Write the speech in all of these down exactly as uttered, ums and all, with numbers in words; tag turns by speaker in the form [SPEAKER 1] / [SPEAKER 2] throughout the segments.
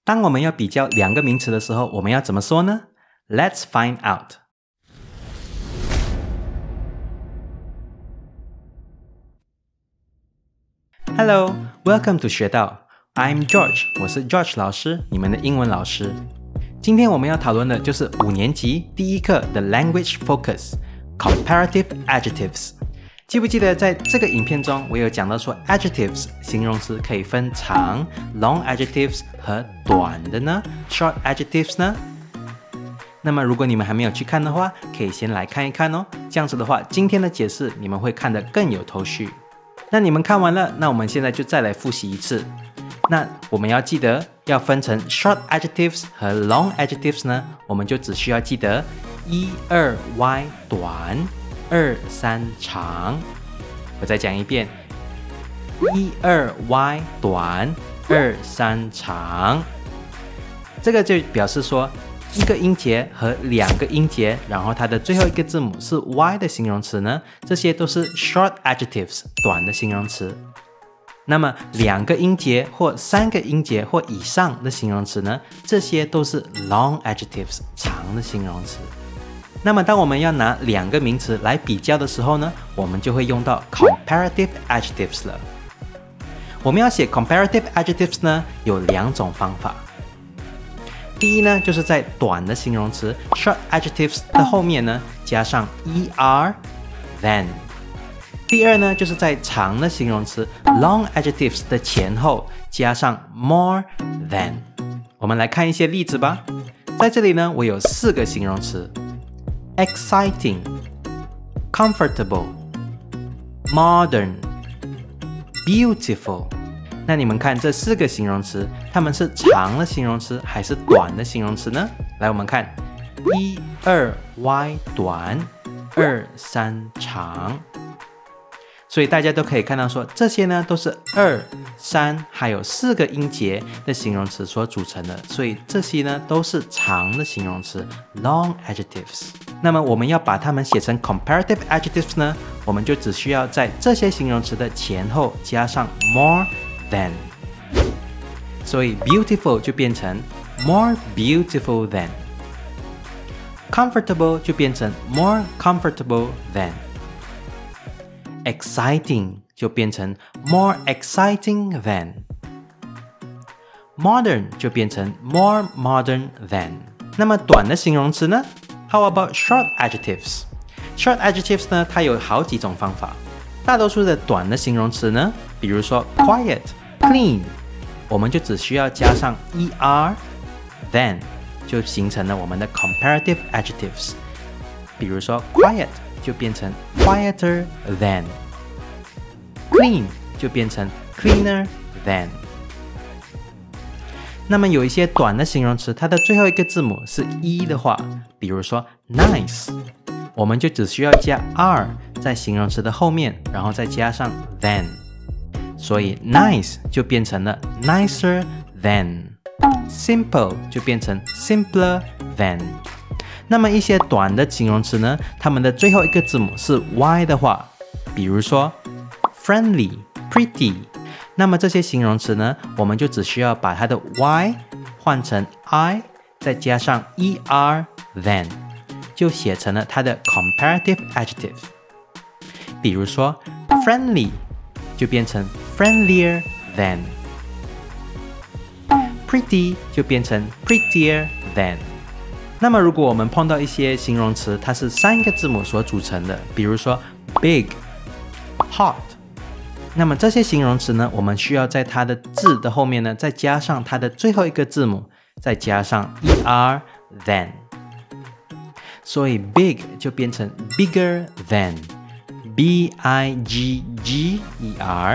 [SPEAKER 1] 当我们要比较两个名词的时候，我们要怎么说呢？ Let's find out. Hello, welcome to 学到 I'm George, 我是 George 老师，你们的英文老师。今天我们要讨论的就是五年级第一课的 Language Focus, Comparative Adjectives。记不记得在这个影片中，我有讲到说 adjectives 形容词可以分长 long adjectives 和短的呢 short adjectives 呢？那么如果你们还没有去看的话，可以先来看一看哦。这样子的话，今天的解释你们会看得更有头绪。那你们看完了，那我们现在就再来复习一次。那我们要记得要分成 short adjectives 和 long adjectives 呢，我们就只需要记得一、二 y 短。二三长，我再讲一遍，一二 y 短，二三长。这个就表示说，一个音节和两个音节，然后它的最后一个字母是 y 的形容词呢，这些都是 short adjectives 短的形容词。那么两个音节或三个音节或以上的形容词呢，这些都是 long adjectives 长的形容词。那么当我们要拿两个名词来比较的时候呢，我们就会用到 comparative adjectives 了。我们要写 comparative adjectives 呢，有两种方法。第一呢，就是在短的形容词 short adjectives 的后面呢，加上 er than。第二呢，就是在长的形容词 long adjectives 的前后加上 more than。我们来看一些例子吧。在这里呢，我有四个形容词。Exciting, comfortable, modern, beautiful。那你们看这四个形容词，它们是长的形容词还是短的形容词呢？来，我们看一、二 y 短，二三长。所以大家都可以看到说，这些呢都是二、三还有四个音节的形容词所组成的，所以这些呢都是长的形容词 long adjectives。那么我们要把它们写成 comparative adjectives 呢，我们就只需要在这些形容词的前后加上 more than。所以 beautiful 就变成 more beautiful than， comfortable 就变成 more comfortable than。Exciting 就变成 more exciting than， modern 就变成 more modern than。 那么短的形容词呢？ How about short adjectives? Short adjectives 呢，它有好几种方法。大多数的短的形容词呢，比如说 quiet, clean， 我们就只需要加上 er than， 就形成了我们的 comparative adjectives。比如说 quiet就变成 quieter than， clean 就变成 cleaner than。 那么有一些短的形容词，它的最后一个字母是 e 的话，比如说 nice， 我们就只需要加 r 在形容词的后面，然后再加上 than， 所以 nice 就变成了 nicer than， simple 就变成 simpler than。那么一些短的形容词呢，它们的最后一个字母是 y 的话，比如说 friendly、pretty， 那么这些形容词呢，我们就只需要把它的 y 换成 i， 再加上 er than， 就写成了它的 comparative adjective。比如说 friendly 就变成 friendlier than， pretty 就变成 prettier than。那么如果我们碰到一些形容词，它是三个字母所组成的，比如说 big、hot， 那么这些形容词呢，我们需要在它的字的后面呢，再加上它的最后一个字母，再加上 er than， 所以 big 就变成 bigger than， b i g g e r，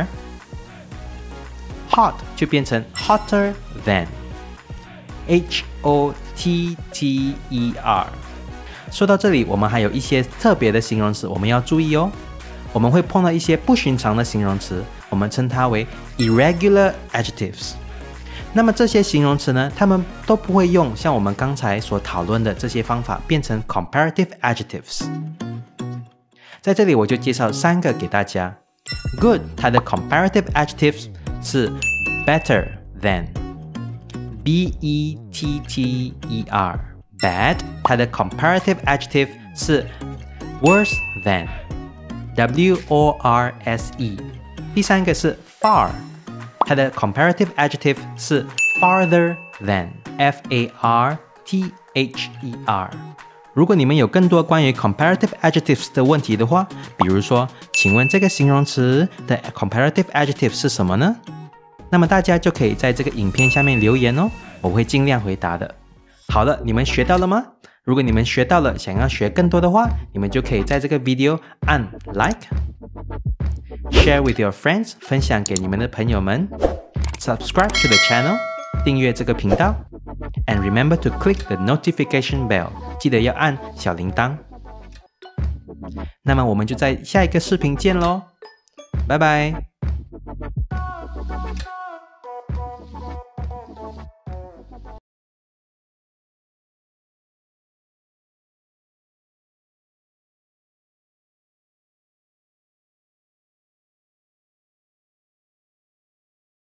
[SPEAKER 1] hot 就变成 hotter than， h o T T E R。 说到这里，我们还有一些特别的形容词我们要注意哦。我们会碰到一些不寻常的形容词，我们称它为 irregular adjectives。 那么这些形容词呢，它们都不会用像我们刚才所讨论的这些方法变成 comparative adjectives。 在这里我就介绍三个给大家。 Good 它的 comparative adjectives 是 better than， B E T T E R bad， 它的 comparative adjective 是 worse than W O R S E。 第三个是 far， 它的 comparative adjective 是 farther than F A R T H E R。 如果你们有更多关于 comparative adjectives 的问题的话，比如说请问这个形容词的 comparative adjective 是什么呢？那么大家就可以在这个影片下面留言哦，我会尽量回答的。好了，你们学到了吗？如果你们学到了，想要学更多的话，你们就可以在这个 video 按 like， share with your friends， 分享给你们的朋友们， subscribe to the channel， 订阅这个频道， and remember to click the notification bell， 记得要按小铃铛。那么我们就在下一个视频见咯，拜拜。